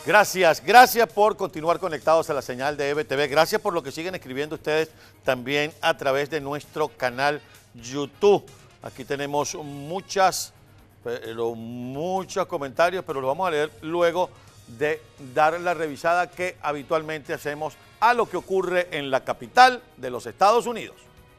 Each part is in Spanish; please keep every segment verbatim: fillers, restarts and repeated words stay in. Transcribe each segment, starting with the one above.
Gracias, gracias por continuar conectados a la señal de E B T V. Gracias por lo que siguen escribiendo ustedes también a través de nuestro canal YouTube. Aquí tenemos muchas, pero muchos comentarios, pero los vamos a leer luego de dar la revisada que habitualmente hacemos a lo que ocurre en la capital de los Estados Unidos.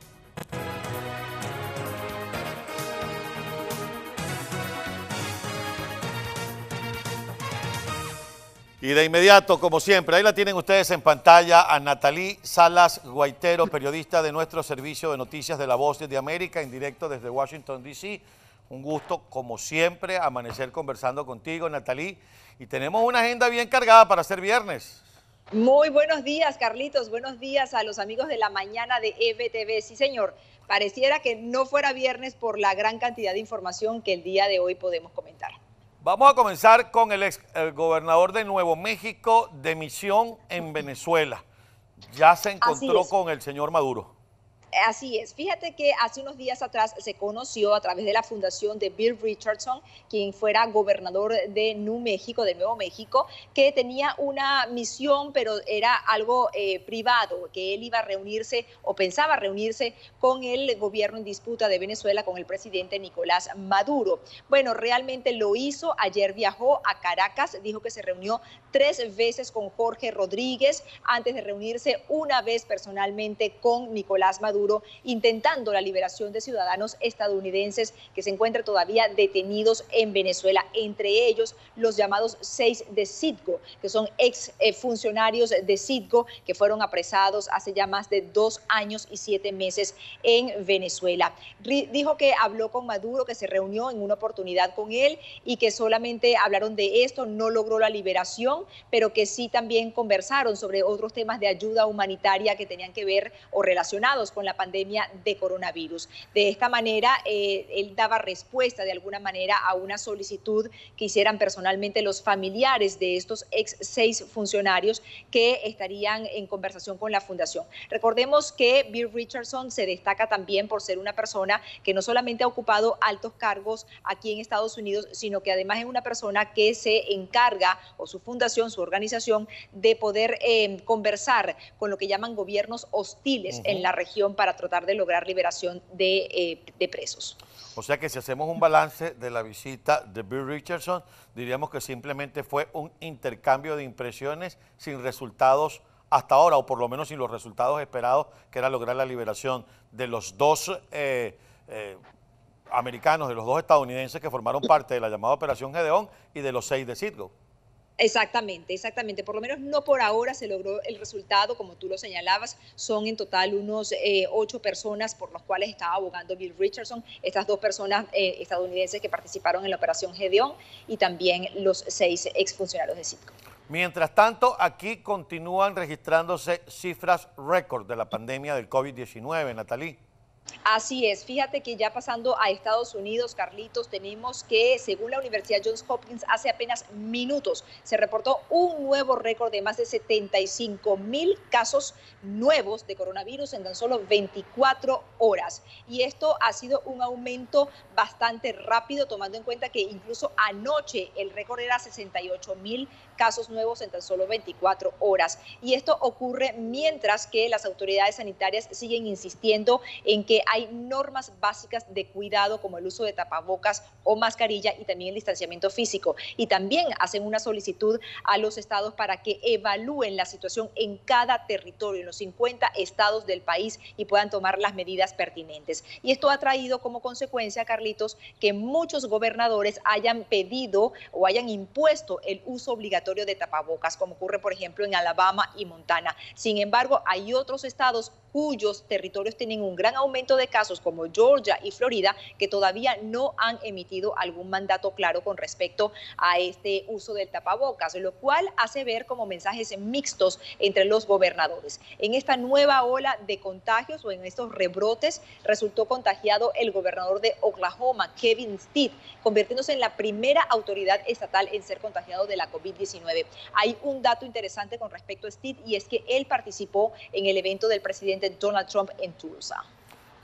Y de inmediato, como siempre, ahí la tienen ustedes en pantalla a Natalí Salas Guaitero, periodista de nuestro servicio de noticias de La Voz de América, en directo desde Washington, D C Un gusto, como siempre, amanecer conversando contigo, Natalí. Y tenemos una agenda bien cargada para ser viernes. Muy buenos días, Carlitos. Buenos días a los amigos de la mañana de E B T V. Sí, señor. Pareciera que no fuera viernes por la gran cantidad de información que el día de hoy podemos comentar. Vamos a comenzar con el ex el gobernador de Nuevo México de misión en Venezuela. Ya se encontró con el señor Maduro. Así es. Fíjate que hace unos días atrás se conoció a través de la fundación de Bill Richardson, quien fuera gobernador de New México, de Nuevo México, que tenía una misión, pero era algo eh, privado, que él iba a reunirse o pensaba reunirse con el gobierno en disputa de Venezuela, con el presidente Nicolás Maduro. Bueno, realmente lo hizo. Ayer viajó a Caracas, dijo que se reunió tres veces con Jorge Rodríguez antes de reunirse una vez personalmente con Nicolás Maduro, intentando la liberación de ciudadanos estadounidenses que se encuentran todavía detenidos en Venezuela, entre ellos los llamados seis de Citgo, que son ex eh, funcionarios de Citgo que fueron apresados hace ya más de dos años y siete meses en Venezuela. Dijo que habló con Maduro, que se reunió en una oportunidad con él y que solamente hablaron de esto, no logró la liberación, pero que sí también conversaron sobre otros temas de ayuda humanitaria que tenían que ver o relacionados con la pandemia de coronavirus. De esta manera, eh, él daba respuesta de alguna manera a una solicitud que hicieran personalmente los familiares de estos ex seis funcionarios que estarían en conversación con la fundación. Recordemos que Bill Richardson se destaca también por ser una persona que no solamente ha ocupado altos cargos aquí en Estados Unidos, sino que además es una persona que se encarga, o su fundación, su organización, de poder eh, conversar con lo que llaman gobiernos hostiles uh-huh. en la región para tratar de lograr liberación de, eh, de presos. O sea que si hacemos un balance de la visita de Bill Richardson, diríamos que simplemente fue un intercambio de impresiones sin resultados hasta ahora, o por lo menos sin los resultados esperados, que era lograr la liberación de los dos eh, eh, americanos, de los dos estadounidenses que formaron parte de la llamada Operación Gedeón y de los seis de Citgo. Exactamente, exactamente. Por lo menos no por ahora se logró el resultado, como tú lo señalabas. Son en total unos eh, ocho personas por las cuales estaba abogando Bill Richardson. Estas dos personas eh, estadounidenses que participaron en la Operación Gedeón y también los seis exfuncionarios de Citgo. Mientras tanto, aquí continúan registrándose cifras récord de la pandemia del COVID diecinueve, Natalí. Así es, fíjate que ya pasando a Estados Unidos, Carlitos, tenemos que según la Universidad Johns Hopkins hace apenas minutos se reportó un nuevo récord de más de setenta y cinco mil casos nuevos de coronavirus en tan solo veinticuatro horas. Y esto ha sido un aumento bastante rápido, tomando en cuenta que incluso anoche el récord era sesenta y ocho mil casos nuevos en tan solo veinticuatro horas. Y esto ocurre mientras que las autoridades sanitarias siguen insistiendo en que hay normas básicas de cuidado como el uso de tapabocas o mascarilla y también el distanciamiento físico. Y también hacen una solicitud a los estados para que evalúen la situación en cada territorio, en los cincuenta estados del país y puedan tomar las medidas pertinentes. Y esto ha traído como consecuencia, Carlitos, que muchos gobernadores hayan pedido o hayan impuesto el uso obligatorio de tapabocas, como ocurre, por ejemplo, en Alabama y Montana. Sin embargo, hay otros estados cuyos territorios tienen un gran aumento de casos, como Georgia y Florida, que todavía no han emitido algún mandato claro con respecto a este uso del tapabocas, lo cual hace ver como mensajes mixtos entre los gobernadores. En esta nueva ola de contagios o en estos rebrotes resultó contagiado el gobernador de Oklahoma, Kevin Stitt, convirtiéndose en la primera autoridad estatal en ser contagiado de la COVID diecinueve. Hay un dato interesante con respecto a Stitt y es que él participó en el evento del presidente Donald Trump en Tulsa.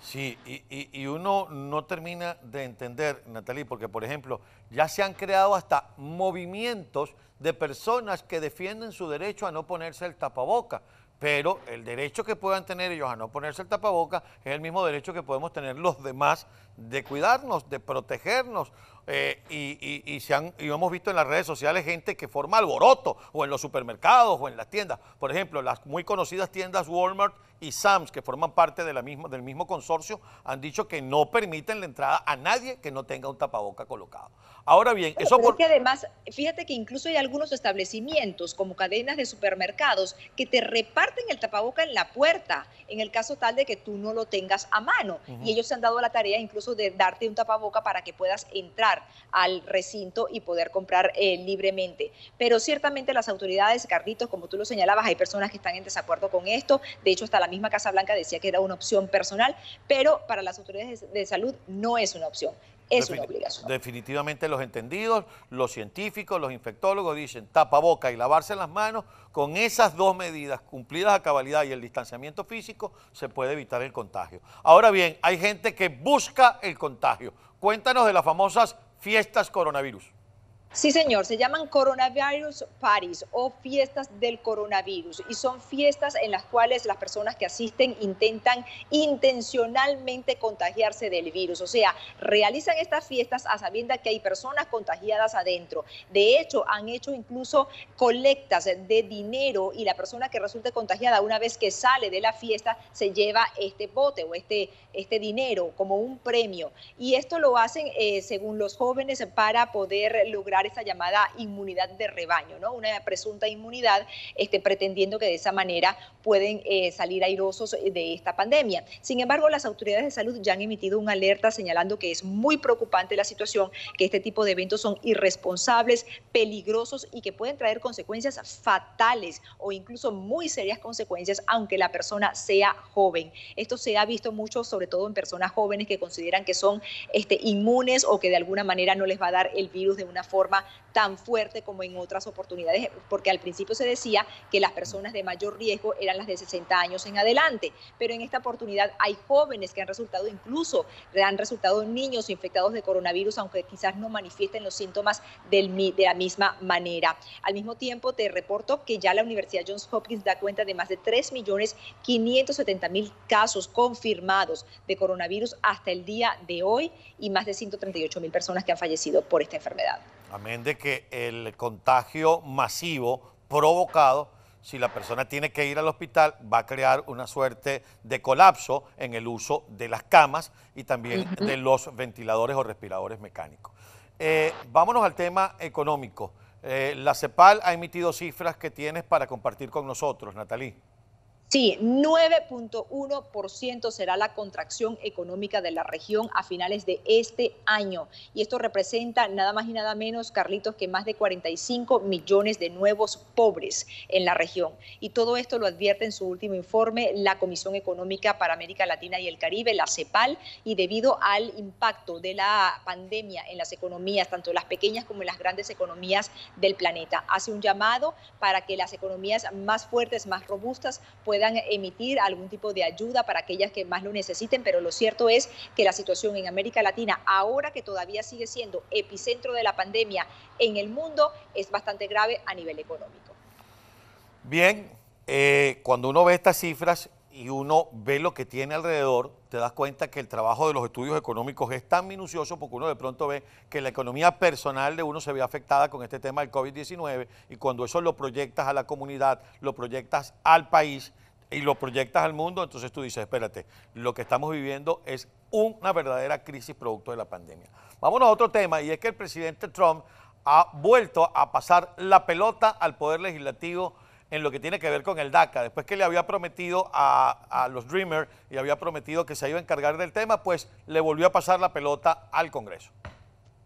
Sí, y, y, y uno no termina de entender, Natalie, porque por ejemplo, ya se han creado hasta movimientos de personas que defienden su derecho a no ponerse el tapaboca, pero el derecho que puedan tener ellos a no ponerse el tapaboca es el mismo derecho que podemos tener los demás de cuidarnos, de protegernos. Eh, y, y, y, se han, y hemos visto en las redes sociales gente que forma alboroto, o en los supermercados, o en las tiendas. Por ejemplo, las muy conocidas tiendas Walmart y Sam's, que forman parte de la misma, del mismo consorcio, han dicho que no permiten la entrada a nadie que no tenga un tapaboca colocado. Ahora bien, Bueno, eso pero es por... que además, fíjate que incluso hay algunos establecimientos como cadenas de supermercados que te reparten el tapaboca en la puerta, en el caso tal de que tú no lo tengas a mano. Uh-huh. Y ellos se han dado la tarea incluso de darte un tapaboca para que puedas entrar al recinto y poder comprar eh, libremente. Pero ciertamente las autoridades, Carlitos, como tú lo señalabas, hay personas que están en desacuerdo con esto. De hecho, hasta la misma Casa Blanca decía que era una opción personal, pero para las autoridades de salud no es una opción. Es una obligación. Definitivamente los entendidos, los científicos, los infectólogos dicen tapaboca y lavarse las manos. Con esas dos medidas cumplidas a cabalidad y el distanciamiento físico se puede evitar el contagio. Ahora bien, hay gente que busca el contagio. Cuéntanos de las famosas fiestas coronavirus. Sí, señor, se llaman coronavirus parties o fiestas del coronavirus y son fiestas en las cuales las personas que asisten intentan intencionalmente contagiarse del virus, o sea, realizan estas fiestas a sabiendas que hay personas contagiadas adentro. De hecho, han hecho incluso colectas de dinero y la persona que resulte contagiada una vez que sale de la fiesta se lleva este bote o este, este dinero como un premio. Y esto lo hacen, eh, según los jóvenes, para poder lograr esa llamada inmunidad de rebaño, ¿no? Una presunta inmunidad, este, pretendiendo que de esa manera pueden eh, salir airosos de esta pandemia. Sin embargo, las autoridades de salud ya han emitido una alerta señalando que es muy preocupante la situación, que este tipo de eventos son irresponsables, peligrosos y que pueden traer consecuencias fatales o incluso muy serias consecuencias, aunque la persona sea joven. Esto se ha visto mucho, sobre todo en personas jóvenes que consideran que son este, inmunes o que de alguna manera no les va a dar el virus de una forma tan fuerte como en otras oportunidades, porque al principio se decía que las personas de mayor riesgo eran las de sesenta años en adelante, pero en esta oportunidad hay jóvenes que han resultado, incluso han resultado niños infectados de coronavirus, aunque quizás no manifiesten los síntomas del, de la misma manera. Al mismo tiempo, te reporto que ya la Universidad Johns Hopkins da cuenta de más de tres millones quinientos setenta mil casos confirmados de coronavirus hasta el día de hoy y más de ciento treinta y ocho mil personas que han fallecido por esta enfermedad. Amén de que el contagio masivo provocado, si la persona tiene que ir al hospital, va a crear una suerte de colapso en el uso de las camas y también uh-huh. de los ventiladores o respiradores mecánicos. Eh, vámonos al tema económico. Eh, la CEPAL ha emitido cifras que tienes para compartir con nosotros, Natalie. Sí, nueve punto uno por ciento será la contracción económica de la región a finales de este año. Y esto representa nada más y nada menos, Carlitos, que más de cuarenta y cinco millones de nuevos pobres en la región. Y todo esto lo advierte en su último informe la Comisión Económica para América Latina y el Caribe, la CEPAL, y debido al impacto de la pandemia en las economías, tanto las pequeñas como en las grandes economías del planeta. Hace un llamado para que las economías más fuertes, más robustas, puedan puedan emitir algún tipo de ayuda para aquellas que más lo necesiten, pero lo cierto es que la situación en América Latina, ahora que todavía sigue siendo epicentro de la pandemia en el mundo, es bastante grave a nivel económico. Bien, eh, cuando uno ve estas cifras y uno ve lo que tiene alrededor, te das cuenta que el trabajo de los estudios económicos es tan minucioso porque uno de pronto ve que la economía personal de uno se ve afectada con este tema del COVID diecinueve y cuando eso lo proyectas a la comunidad, lo proyectas al país y lo proyectas al mundo, entonces tú dices, espérate, lo que estamos viviendo es una verdadera crisis producto de la pandemia. Vámonos a otro tema y es que el presidente Trump ha vuelto a pasar la pelota al Poder Legislativo en lo que tiene que ver con el DACA. Después que le había prometido a, a los Dreamers y había prometido que se iba a encargar del tema, pues le volvió a pasar la pelota al Congreso.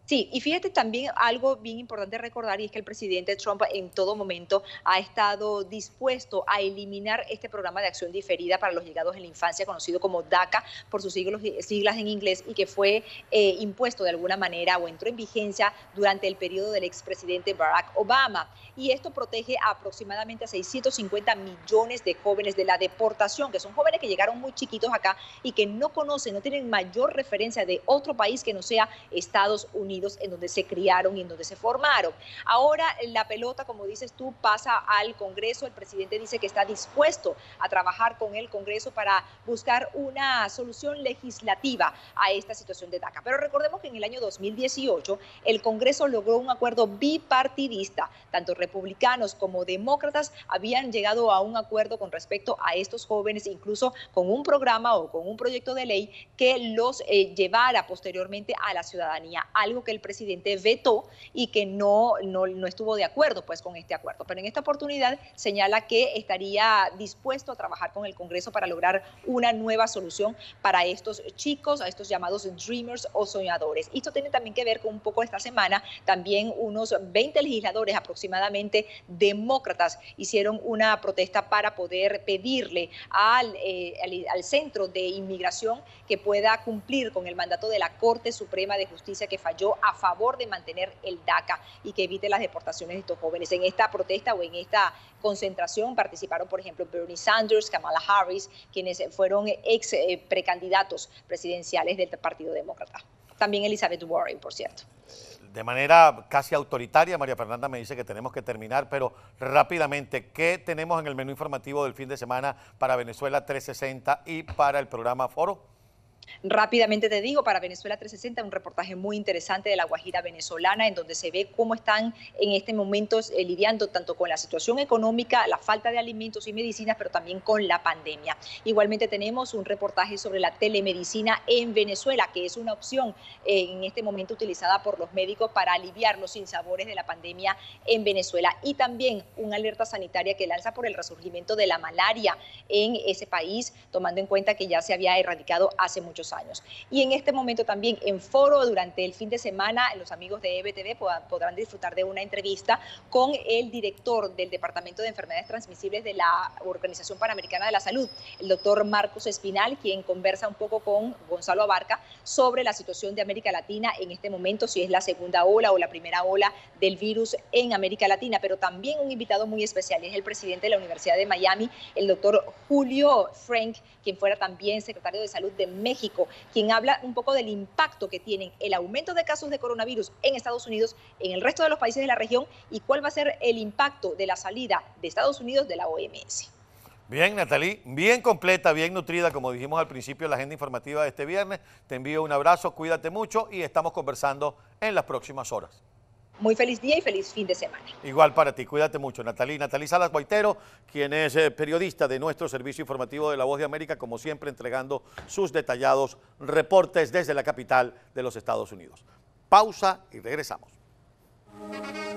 Sí, y fíjate también algo bien importante recordar, y es que el presidente Trump en todo momento ha estado dispuesto a eliminar este programa de acción diferida para los llegados en la infancia, conocido como DACA por sus siglos, siglas en inglés, y que fue eh, impuesto de alguna manera o entró en vigencia durante el periodo del expresidente Barack Obama. Y esto protege a aproximadamente a seiscientos cincuenta millones de jóvenes de la deportación, que son jóvenes que llegaron muy chiquitos acá y que no conocen, no tienen mayor referencia de otro país que no sea Estados Unidos, en donde se criaron y en donde se formaron. Ahora la pelota, como dices tú, pasa al Congreso. El presidente dice que está dispuesto a trabajar con el Congreso para buscar una solución legislativa a esta situación de DACA. Pero recordemos que en el año dos mil dieciocho el Congreso logró un acuerdo bipartidista. Tanto republicanos como demócratas habían llegado a un acuerdo con respecto a estos jóvenes, incluso con un programa o con un proyecto de ley que los eh, llevara posteriormente a la ciudadanía, algo que el presidente vetó y que no, no, no estuvo de acuerdo pues con este acuerdo. Pero en esta oportunidad señala que estaría dispuesto a trabajar con el Congreso para lograr una nueva solución para estos chicos, a estos llamados dreamers o soñadores. Esto tiene también que ver con un poco esta semana, también unos veinte legisladores aproximadamente demócratas hicieron una protesta para poder pedirle al, eh, al, al Centro de Inmigración que pueda cumplir con el mandato de la Corte Suprema de Justicia, que falló a favor de mantener el DACA y que evite las deportaciones de estos jóvenes. En esta protesta o en esta concentración participaron, por ejemplo, Bernie Sanders, Kamala Harris, quienes fueron ex eh, precandidatos presidenciales del Partido Demócrata. También Elizabeth Warren, por cierto. De manera casi autoritaria, María Fernanda me dice que tenemos que terminar, pero rápidamente, ¿qué tenemos en el menú informativo del fin de semana para Venezuela trescientos sesenta y para el programa Foro? Rápidamente te digo, para Venezuela trescientos sesenta, un reportaje muy interesante de la Guajira venezolana, en donde se ve cómo están en este momento eh, lidiando tanto con la situación económica, la falta de alimentos y medicinas, pero también con la pandemia. Igualmente tenemos un reportaje sobre la telemedicina en Venezuela, que es una opción eh, en este momento utilizada por los médicos para aliviar los sinsabores de la pandemia en Venezuela. Y también una alerta sanitaria que lanza por el resurgimiento de la malaria en ese país, tomando en cuenta que ya se había erradicado hace mucho años. Y en este momento también en Foro, durante el fin de semana, los amigos de E B T V podrán disfrutar de una entrevista con el director del Departamento de Enfermedades Transmisibles de la Organización Panamericana de la Salud, el doctor Marcos Espinal, quien conversa un poco con Gonzalo Abarca sobre la situación de América Latina en este momento, si es la segunda ola o la primera ola del virus en América Latina. Pero también un invitado muy especial es el presidente de la Universidad de Miami, el doctor Julio Frank, quien fuera también secretario de Salud de México, quien habla un poco del impacto que tienen el aumento de casos de coronavirus en Estados Unidos, en el resto de los países de la región, y cuál va a ser el impacto de la salida de Estados Unidos de la O M S. Bien, Natalie, bien completa, bien nutrida, como dijimos al principio, la agenda informativa de este viernes. Te envío un abrazo, cuídate mucho y estamos conversando en las próximas horas. Muy feliz día y feliz fin de semana. Igual para ti, cuídate mucho, Natalie. Natalie Salas Guaitero, quien es eh, periodista de nuestro servicio informativo de La Voz de América, como siempre entregando sus detallados reportes desde la capital de los Estados Unidos. Pausa y regresamos.